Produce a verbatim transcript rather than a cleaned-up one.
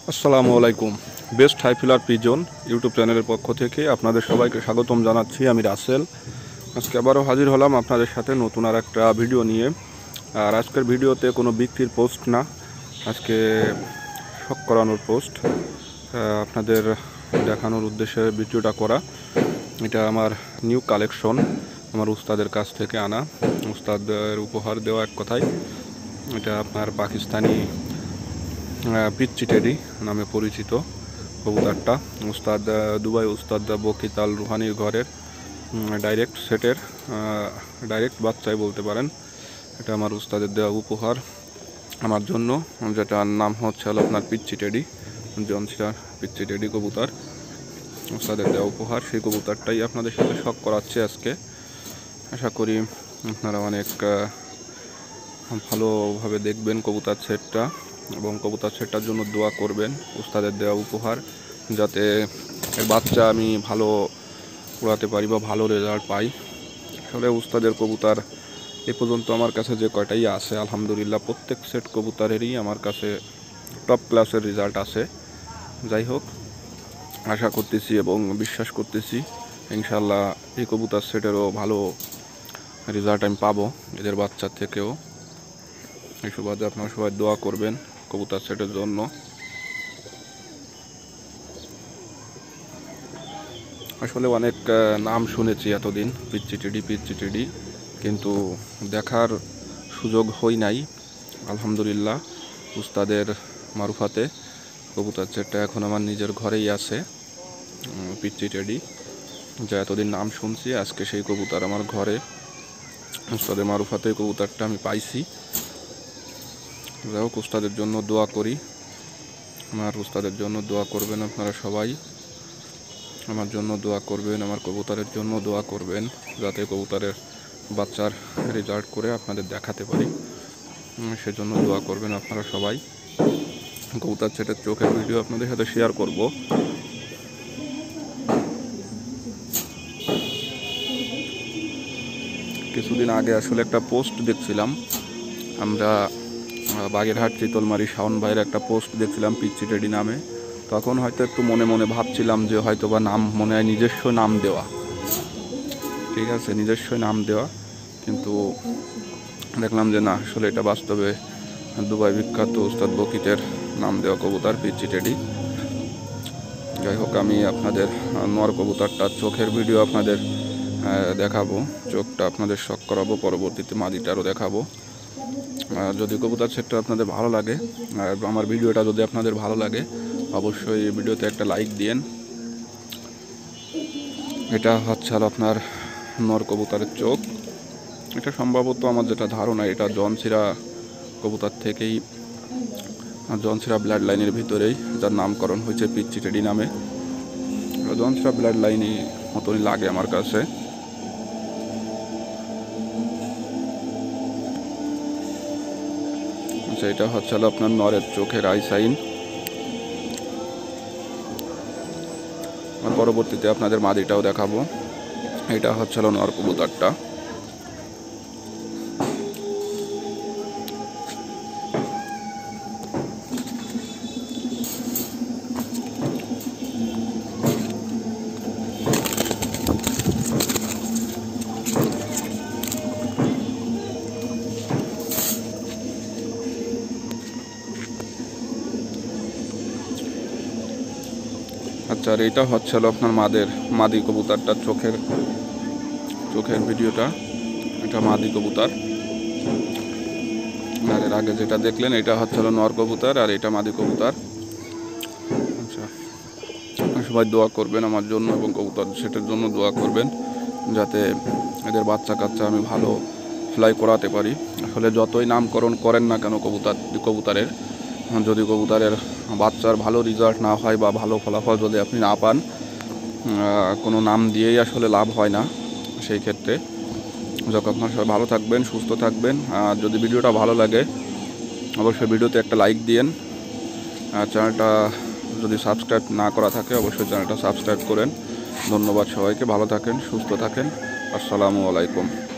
আসসালামু আলাইকুম। Best high flyer pigeon YouTube চ্যানেলের পক্ষ থেকে আপনাদের সবাইকে স্বাগতম জানাচ্ছি। আমি রাসেল। আজকে আবারও হাজির হলাম আপনাদের সাথে নতুন আর একটা ভিডিও নিয়ে। আর আজকের ভিডিওতে কোনো বিক্রির পোস্ট না, আজকে শখ করানোর পোস্ট, আপনাদের দেখানোর উদ্দেশ্যে ভিডিওটা করা। এটা আমার নিউ কালেকশন, আমার উস্তাদের কাছ থেকে আনা, উস্তাদের উপহার দেওয়া এক কথায়। এটা আপনার পাকিস্তানি পিচ্চি টেডি নামে পরিচিত কবুতরটা। উস্তাদ দুবাই উস্তাদ বকিত আল রুহানির ঘরের ডাইরেক্ট সেটের ডাইরেক্ট বাচ্চাই বলতে পারেন। এটা আমার উস্তাদের দেওয়া উপহার আমার জন্য, যেটার নাম হচ্ছে হলো আপনার পিচ্চি টেডি, জনসিরার পিচ্চি টেডি কবুতর। উস্তাদের দেওয়া উপহার, সেই কবুতরটাই আপনাদের সাথে শখ করাচ্ছে আজকে। আশা করি আপনারা অনেক ভালোভাবে দেখবেন কবুতর সেটটা এবং কবুতর সেটটার জন্য দোয়া করবেন। উস্তাদের দেওয়া উপহার, যাতে এর বাচ্চা আমি ভালো উড়াতে পারি বা ভালো রেজাল্ট পাই। আসলে উস্তাদের কবুতর এ পর্যন্ত আমার কাছে যে কয়টাই আছে, আলহামদুলিল্লাহ প্রত্যেক সেট কবুতরেরই আমার কাছে টপ ক্লাসের রেজাল্ট আছে। যাই হোক, আশা করতেছি এবং বিশ্বাস করতেছি ইনশাল্লাহ এই কবুতর সেটেরও ভালো রেজাল্ট আমি পাবো এদের বাচ্চার থেকেও। এই সুবাদে আপনারা সবাই দোয়া করবেন কবুতর সেটের জন্য। আসলে অনেক নাম শুনেছি এতদিন, পিচ্চি টেডি পিচ্চি টেডি, কিন্তু দেখার সুযোগ হই নাই। আলহামদুলিল্লাহ উস্তাদের মারুফাতে কবুতর সেটটা এখন আমার নিজের ঘরেই আছে, পিচ্চি টেডি, যা এতদিন নাম শুনছি। আজকে সেই কবুতর আমার ঘরে, উস্তাদের মারুফাতে কবুতরটা আমি পাইছি। যাই হোক, উস্তাদের জন্য দোয়া করি, আমার উস্তাদের জন্য দোয়া করবেন আপনারা সবাই। আমার জন্য দোয়া করবেন, আমার কবুতরের জন্য দোয়া করবেন, যাতে কবুতরের বাচ্চার রেজাল্ট করে আপনাদের দেখাতে পারি, সেজন্য দোয়া করবেন আপনারা সবাই। কবুতর সেটের চোখের ভিডিও আপনাদের সাথে শেয়ার করব। কিছুদিন আগে আসলে একটা পোস্ট দেখছিলাম, আমরা বাগেরহাট চিতলমারি শাওন ভাইয়ের একটা পোস্ট দেখছিলাম পিচ্চি টেডি নামে। তখন হয়তো একটু মনে মনে ভাবছিলাম যে হয়তো বা নাম মনে হয় নিজস্ব নাম দেওয়া, ঠিক আছে, নিজস্ব নাম দেওয়া, কিন্তু দেখলাম যে না, আসলে এটা বাস্তবে দুবাই বিখ্যাত উস্তাদ বকিতের নাম দেওয়া কবুতর পিচ্চি টেডি। যাই হোক, আমি আপনাদের নর কবুতরটার চোখের ভিডিও আপনাদের দেখাবো, চোখটা আপনাদের শখ করাবো, পরবর্তীতে মাদিটারও দেখাবো। যদি কবুতর সেটটা আপনাদের ভালো লাগে আর আমার ভিডিওটা যদি আপনাদের ভালো লাগে, অবশ্যই এই ভিডিওতে একটা লাইক দিয়েন। এটা হচ্ছে হলো আপনার নর কবুতরের চোখ। এটা সম্ভবত আমার যেটা ধারণা, এটা জনসিরা কবুতর থেকেই, জনসিরা ব্লাড লাইনের ভিতরেই যার নামকরণ হয়েছে পিচ্চি টেডি নামে। জনসিরা ব্লাড লাইনই মতনই লাগে আমার কাছে। আচ্ছা, এটা হচ্ছে হলো আপনার নরের চোখের আই সাইন। পরবর্তীতে আপনাদের মাদিটাও দেখাবো। এটা হচ্ছে হলো নর কবুতরটা। আচ্ছা, আর এটা হচ্ছে হলো আপনার মাদের মাদি কবুতরটার চোখের চোখের ভিডিওটা। এটা মাদি কবুতর, আর এর আগে যেটা দেখলেন এটা হচ্ছে হলো নর কবুতর, আর এটা মাদি কবুতর। আচ্ছা, সবাই দোয়া করবেন আমার জন্য এবং কবুতর সেটের জন্য দোয়া করবেন, যাতে এদের বাচ্চা কাচ্চা আমি ভালো ফ্লাই করাতে পারি। আসলে যতই নামকরণ করেন না কেন কবুতর কবুতরের, যদি কবুতরের বাচ্চার ভালো রেজাল্ট না হয় বা ভালো ফলাফল যদি আপনি না পান, কোনো নাম দিয়েই আসলে লাভ হয় না। সেই ক্ষেত্রে যখন আপনারা সবাই ভালো থাকবেন, সুস্থ থাকবেন। আর যদি ভিডিওটা ভালো লাগে অবশ্যই ভিডিওতে একটা লাইক দিয়েন। আর চ্যানেলটা যদি সাবস্ক্রাইব না করা থাকে অবশ্যই চ্যানেলটা সাবস্ক্রাইব করেন। ধন্যবাদ সবাইকে, ভালো থাকেন, সুস্থ থাকেন। আসসালামু আলাইকুম।